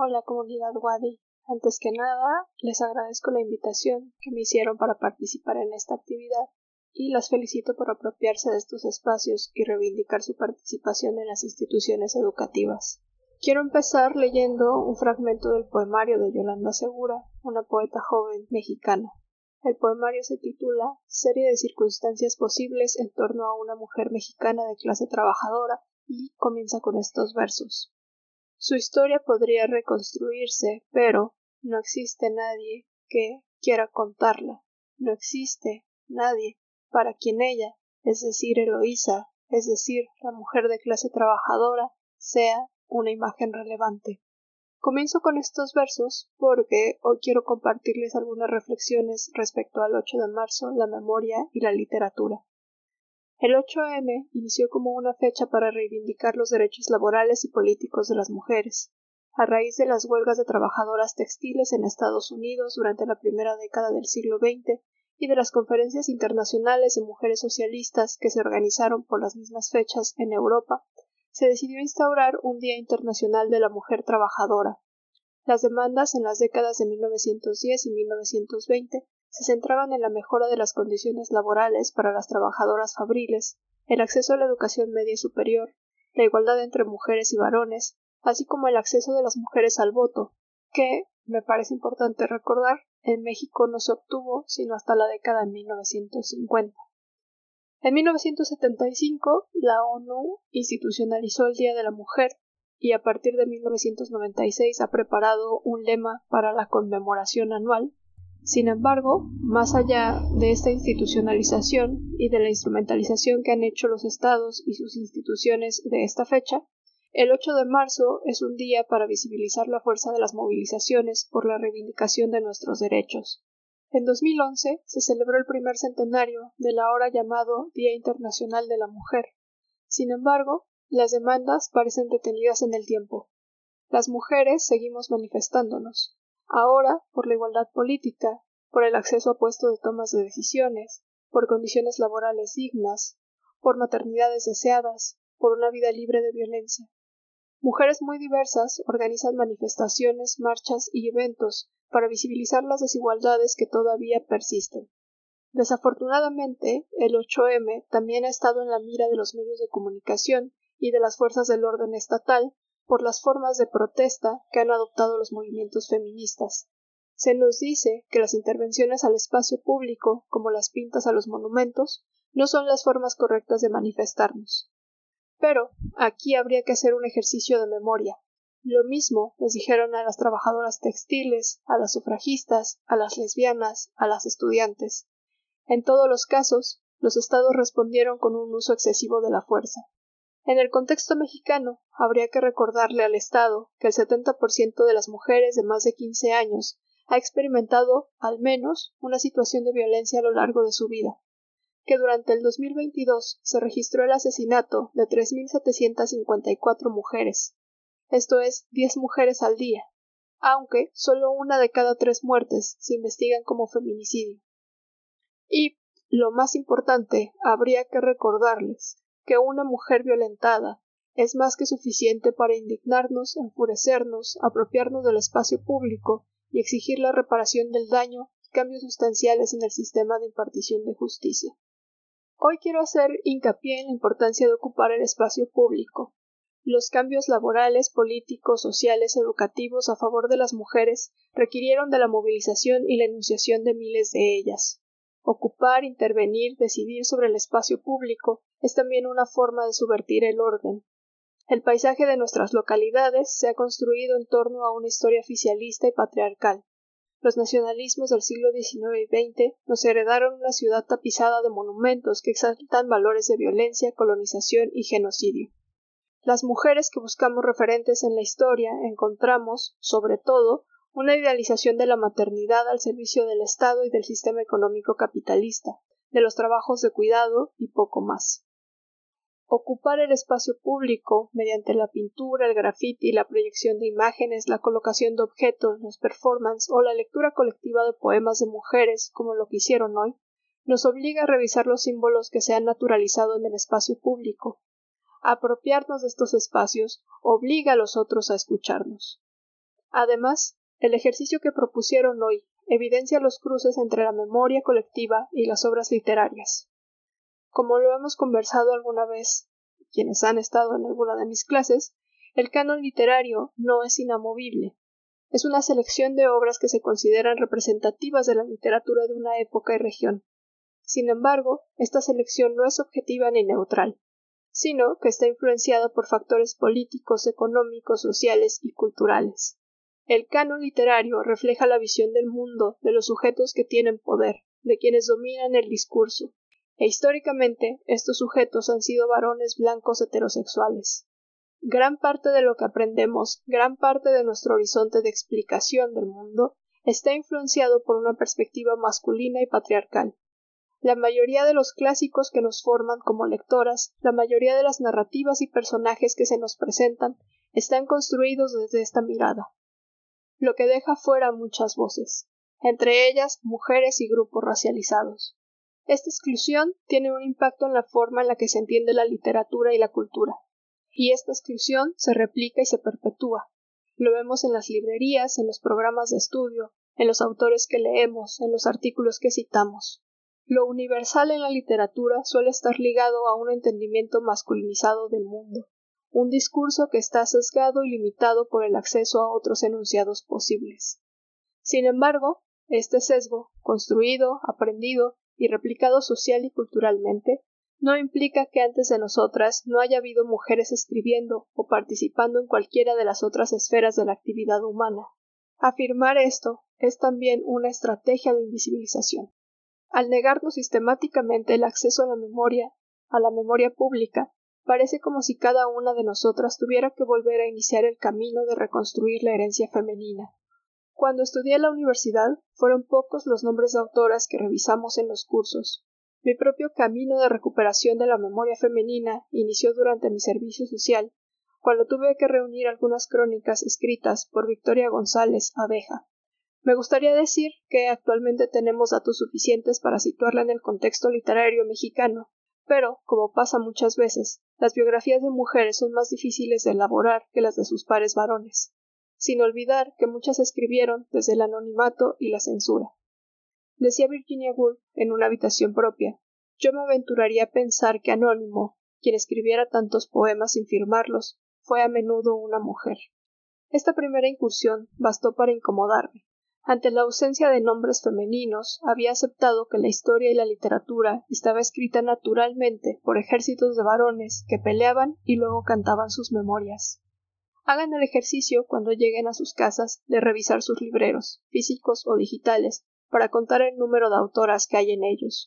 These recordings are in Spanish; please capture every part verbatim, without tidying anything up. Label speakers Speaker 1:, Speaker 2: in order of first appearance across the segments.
Speaker 1: Hola comunidad Wadi. Antes que nada, les agradezco la invitación que me hicieron para participar en esta actividad y las felicito por apropiarse de estos espacios y reivindicar su participación en las instituciones educativas. Quiero empezar leyendo un fragmento del poemario de Yolanda Segura, una poeta joven mexicana. El poemario se titula Serie de circunstancias posibles en torno a una mujer mexicana de clase trabajadora y comienza con estos versos. Su historia podría reconstruirse, pero no existe nadie que quiera contarla. No existe nadie para quien ella, es decir, Eloísa, es decir, la mujer de clase trabajadora, sea una imagen relevante. Comienzo con estos versos porque hoy quiero compartirles algunas reflexiones respecto al ocho de marzo, la memoria y la literatura. El ocho eme inició como una fecha para reivindicar los derechos laborales y políticos de las mujeres. A raíz de las huelgas de trabajadoras textiles en Estados Unidos durante la primera década del siglo veinte y de las conferencias internacionales de mujeres socialistas que se organizaron por las mismas fechas en Europa, se decidió instaurar un Día Internacional de la Mujer Trabajadora. Las demandas en las décadas de mil novecientos diez y mil novecientos veinte se centraban en la mejora de las condiciones laborales para las trabajadoras fabriles, el acceso a la educación media y superior, la igualdad entre mujeres y varones, así como el acceso de las mujeres al voto, que, me parece importante recordar, en México no se obtuvo sino hasta la década de mil novecientos cincuenta. En mil novecientos setenta y cinco, la ONU institucionalizó el Día de la Mujer y a partir de mil novecientos noventa y seis ha preparado un lema para la conmemoración anual. Sin embargo, más allá de esta institucionalización y de la instrumentalización que han hecho los estados y sus instituciones de esta fecha, el ocho de marzo es un día para visibilizar la fuerza de las movilizaciones por la reivindicación de nuestros derechos. En dos mil once se celebró el primer centenario del ahora llamado Día Internacional de la Mujer. Sin embargo, las demandas parecen detenidas en el tiempo. Las mujeres seguimos manifestándonos. Ahora por la igualdad política, por el acceso a puestos de tomas de decisiones, por condiciones laborales dignas, por maternidades deseadas, por una vida libre de violencia. Mujeres muy diversas organizan manifestaciones, marchas y eventos para visibilizar las desigualdades que todavía persisten. Desafortunadamente, el ocho eme también ha estado en la mira de los medios de comunicación y de las fuerzas del orden estatal por las formas de protesta que han adoptado los movimientos feministas. Se nos dice que las intervenciones al espacio público, como las pintas a los monumentos, no son las formas correctas de manifestarnos. Pero aquí habría que hacer un ejercicio de memoria. Lo mismo les dijeron a las trabajadoras textiles, a las sufragistas, a las lesbianas, a las estudiantes. En todos los casos, los estados respondieron con un uso excesivo de la fuerza. En el contexto mexicano, habría que recordarle al Estado que el setenta por ciento de las mujeres de más de quince años ha experimentado, al menos, una situación de violencia a lo largo de su vida, que durante el dos mil veintidós se registró el asesinato de tres mil setecientas cincuenta y cuatro mujeres, esto es, diez mujeres al día, aunque solo una de cada tres muertes se investigan como feminicidio. Y, lo más importante, habría que recordarles que una mujer violentada es más que suficiente para indignarnos, enfurecernos, apropiarnos del espacio público y exigir la reparación del daño y cambios sustanciales en el sistema de impartición de justicia. Hoy quiero hacer hincapié en la importancia de ocupar el espacio público. Los cambios laborales, políticos, sociales, educativos a favor de las mujeres requirieron de la movilización y la enunciación de miles de ellas. Ocupar, intervenir, decidir sobre el espacio público es también una forma de subvertir el orden. El paisaje de nuestras localidades se ha construido en torno a una historia oficialista y patriarcal. Los nacionalismos del siglo diecinueve y veinte nos heredaron una ciudad tapizada de monumentos que exaltan valores de violencia, colonización y genocidio. Las mujeres que buscamos referentes en la historia encontramos, sobre todo, una idealización de la maternidad al servicio del Estado y del sistema económico capitalista, de los trabajos de cuidado y poco más. Ocupar el espacio público mediante la pintura, el grafiti, la proyección de imágenes, la colocación de objetos, los performances o la lectura colectiva de poemas de mujeres, como lo que hicieron hoy, nos obliga a revisar los símbolos que se han naturalizado en el espacio público. Apropiarnos de estos espacios obliga a los otros a escucharnos. Además, el ejercicio que propusieron hoy evidencia los cruces entre la memoria colectiva y las obras literarias. Como lo hemos conversado alguna vez, quienes han estado en alguna de mis clases, el canon literario no es inamovible. Es una selección de obras que se consideran representativas de la literatura de una época y región. Sin embargo, esta selección no es objetiva ni neutral, sino que está influenciada por factores políticos, económicos, sociales y culturales. El canon literario refleja la visión del mundo de los sujetos que tienen poder, de quienes dominan el discurso, e históricamente estos sujetos han sido varones blancos heterosexuales. Gran parte de lo que aprendemos, gran parte de nuestro horizonte de explicación del mundo, está influenciado por una perspectiva masculina y patriarcal. La mayoría de los clásicos que nos forman como lectoras, la mayoría de las narrativas y personajes que se nos presentan, están construidos desde esta mirada, lo que deja fuera muchas voces, entre ellas mujeres y grupos racializados. Esta exclusión tiene un impacto en la forma en la que se entiende la literatura y la cultura, y esta exclusión se replica y se perpetúa. Lo vemos en las librerías, en los programas de estudio, en los autores que leemos, en los artículos que citamos. Lo universal en la literatura suele estar ligado a un entendimiento masculinizado del mundo, un discurso que está sesgado y limitado por el acceso a otros enunciados posibles. Sin embargo, este sesgo, construido, aprendido y replicado social y culturalmente, no implica que antes de nosotras no haya habido mujeres escribiendo o participando en cualquiera de las otras esferas de la actividad humana. Afirmar esto es también una estrategia de invisibilización. Al negarnos sistemáticamente el acceso a la memoria, a la memoria pública, parece como si cada una de nosotras tuviera que volver a iniciar el camino de reconstruir la herencia femenina. Cuando estudié en la universidad, fueron pocos los nombres de autoras que revisamos en los cursos. Mi propio camino de recuperación de la memoria femenina inició durante mi servicio social, cuando tuve que reunir algunas crónicas escritas por Victoria González Abeja. Me gustaría decir que actualmente tenemos datos suficientes para situarla en el contexto literario mexicano, pero, como pasa muchas veces, las biografías de mujeres son más difíciles de elaborar que las de sus pares varones, sin olvidar que muchas escribieron desde el anonimato y la censura. Decía Virginia Woolf en una habitación propia: yo me aventuraría a pensar que Anónimo, quien escribiera tantos poemas sin firmarlos, fue a menudo una mujer. Esta primera incursión bastó para incomodarme. Ante la ausencia de nombres femeninos, había aceptado que la historia y la literatura estaba escrita naturalmente por ejércitos de varones que peleaban y luego cantaban sus memorias. Hagan el ejercicio cuando lleguen a sus casas de revisar sus libreros, físicos o digitales, para contar el número de autoras que hay en ellos.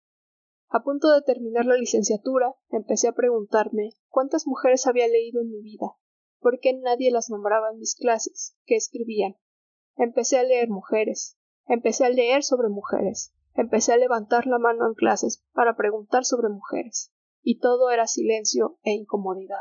Speaker 1: A punto de terminar la licenciatura, empecé a preguntarme cuántas mujeres había leído en mi vida, por qué nadie las nombraba en mis clases, qué escribían. Empecé a leer mujeres, empecé a leer sobre mujeres, empecé a levantar la mano en clases para preguntar sobre mujeres, y todo era silencio e incomodidad.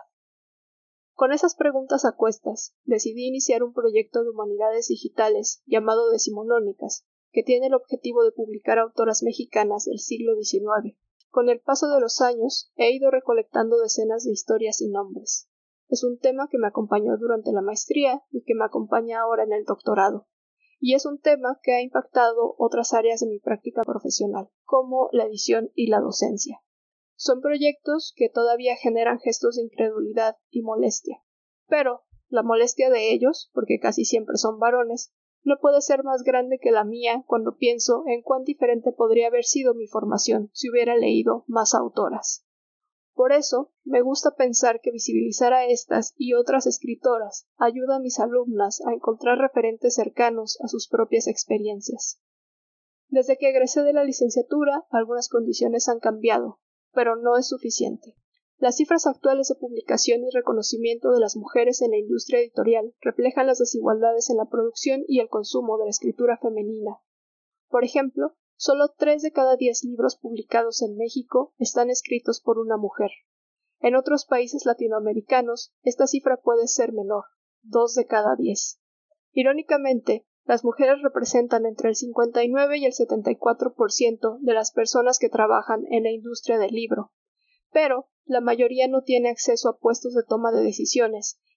Speaker 1: Con esas preguntas a cuestas, decidí iniciar un proyecto de humanidades digitales llamado Decimonónicas, que tiene el objetivo de publicar autoras mexicanas del siglo diecinueve. Con el paso de los años, he ido recolectando decenas de historias y nombres. Es un tema que me acompañó durante la maestría y que me acompaña ahora en el doctorado. Y es un tema que ha impactado otras áreas de mi práctica profesional, como la edición y la docencia. Son proyectos que todavía generan gestos de incredulidad y molestia. Pero la molestia de ellos, porque casi siempre son varones, no puede ser más grande que la mía cuando pienso en cuán diferente podría haber sido mi formación si hubiera leído más autoras. Por eso, me gusta pensar que visibilizar a estas y otras escritoras ayuda a mis alumnas a encontrar referentes cercanos a sus propias experiencias. Desde que egresé de la licenciatura, algunas condiciones han cambiado, pero no es suficiente. Las cifras actuales de publicación y reconocimiento de las mujeres en la industria editorial reflejan las desigualdades en la producción y el consumo de la escritura femenina. Por ejemplo, solo tres de cada diez libros publicados en México están escritos por una mujer. En otros países latinoamericanos, esta cifra puede ser menor, dos de cada diez. Irónicamente, las mujeres representan entre el cincuenta y nueve y el setenta y cuatro por ciento de las personas que trabajan en la industria del libro, pero la mayoría no tiene acceso a puestos de toma de decisiones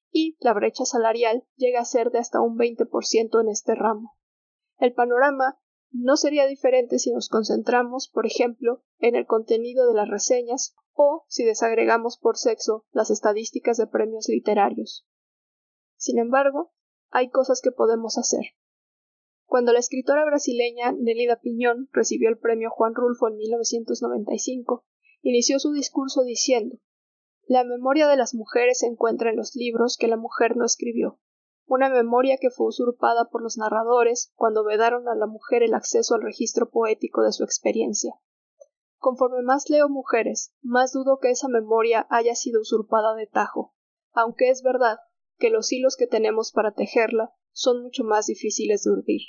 Speaker 1: y la brecha salarial llega a ser de hasta un veinte por ciento en este ramo. El panorama no sería diferente si nos concentramos, por ejemplo, en el contenido de las reseñas o si desagregamos por sexo las estadísticas de premios literarios. Sin embargo, hay cosas que podemos hacer. Cuando la escritora brasileña Nélida Piñón recibió el premio Juan Rulfo en mil novecientos noventa y cinco, inició su discurso diciendo: «La memoria de las mujeres se encuentra en los libros que la mujer no escribió, una memoria que fue usurpada por los narradores cuando vedaron a la mujer el acceso al registro poético de su experiencia. Conforme más leo mujeres, más dudo que esa memoria haya sido usurpada de tajo, aunque es verdad que los hilos que tenemos para tejerla son mucho más difíciles de urdir».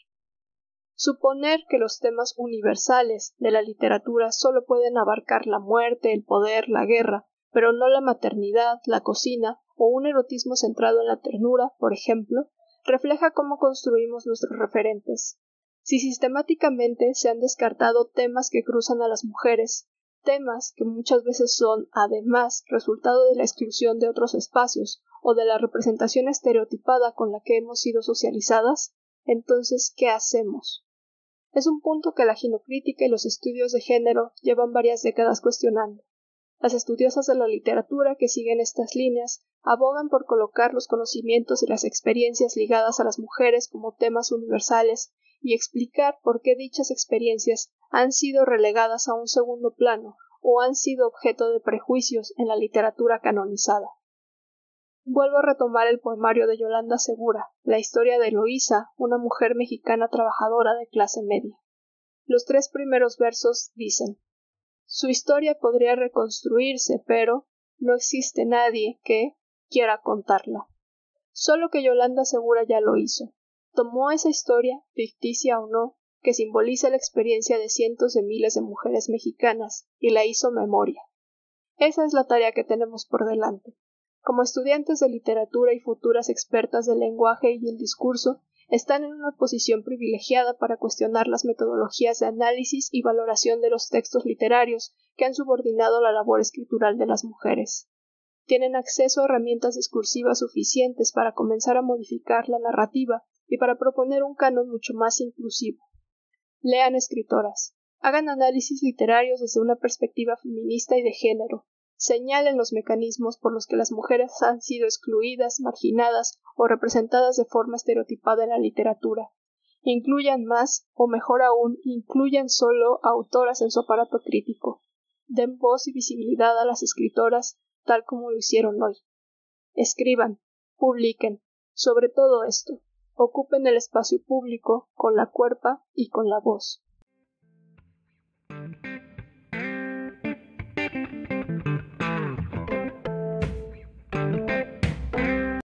Speaker 1: Suponer que los temas universales de la literatura solo pueden abarcar la muerte, el poder, la guerra, pero no la maternidad, la cocina o un erotismo centrado en la ternura, por ejemplo, refleja cómo construimos nuestros referentes. Si sistemáticamente se han descartado temas que cruzan a las mujeres, temas que muchas veces son, además, resultado de la exclusión de otros espacios o de la representación estereotipada con la que hemos sido socializadas, entonces, ¿qué hacemos? Es un punto que la ginocrítica y los estudios de género llevan varias décadas cuestionando. Las estudiosas de la literatura que siguen estas líneas abogan por colocar los conocimientos y las experiencias ligadas a las mujeres como temas universales y explicar por qué dichas experiencias han sido relegadas a un segundo plano o han sido objeto de prejuicios en la literatura canonizada. Vuelvo a retomar el poemario de Yolanda Segura, la historia de Eloísa, una mujer mexicana trabajadora de clase media. Los tres primeros versos dicen: «Su historia podría reconstruirse, pero no existe nadie que quiera contarla». Solo que Yolanda Segura ya lo hizo. Tomó esa historia, ficticia o no, que simboliza la experiencia de cientos de miles de mujeres mexicanas, y la hizo memoria. Esa es la tarea que tenemos por delante. Como estudiantes de literatura y futuras expertas del lenguaje y el discurso, están en una posición privilegiada para cuestionar las metodologías de análisis y valoración de los textos literarios que han subordinado la labor escritural de las mujeres. Tienen acceso a herramientas discursivas suficientes para comenzar a modificar la narrativa y para proponer un canon mucho más inclusivo. Lean escritoras, hagan análisis literarios desde una perspectiva feminista y de género, señalen los mecanismos por los que las mujeres han sido excluidas, marginadas o representadas de forma estereotipada en la literatura. Incluyan más, o mejor aún, incluyan solo a autoras en su aparato crítico. Den voz y visibilidad a las escritoras tal como lo hicieron hoy. Escriban, publiquen. Sobre todo esto, ocupen el espacio público con la cuerpa y con la voz.